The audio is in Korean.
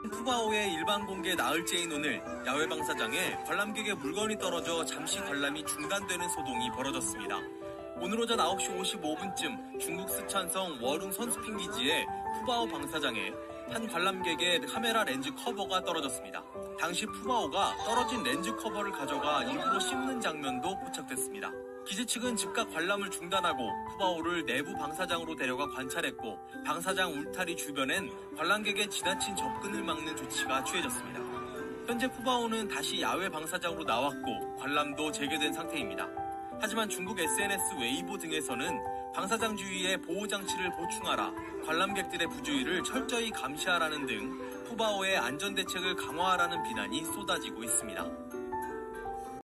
푸바오의 일반 공개 나흘째인 오늘 야외 방사장에 관람객의 물건이 떨어져 잠시 관람이 중단되는 소동이 벌어졌습니다. 오늘 오전 9시 55분쯤 중국 스촨성 워룽 선수핑 기지의 푸바오 방사장에 한 관람객의 카메라 렌즈 커버가 떨어졌습니다. 당시 푸바오가 떨어진 렌즈 커버를 가져가 일부러 씹는 장면도 포착됐습니다. 기지 측은 즉각 관람을 중단하고 푸바오를 내부 방사장으로 데려가 관찰했고 방사장 울타리 주변엔 관람객의 지나친 접근을 막는 조치가 취해졌습니다. 현재 푸바오는 다시 야외 방사장으로 나왔고 관람도 재개된 상태입니다. 하지만 중국 SNS 웨이보 등에서는 방사장 주위에 보호장치를 보충하라, 관람객들의 부주의를 철저히 감시하라는 등 푸바오의 안전대책을 강화하라는 비난이 쏟아지고 있습니다.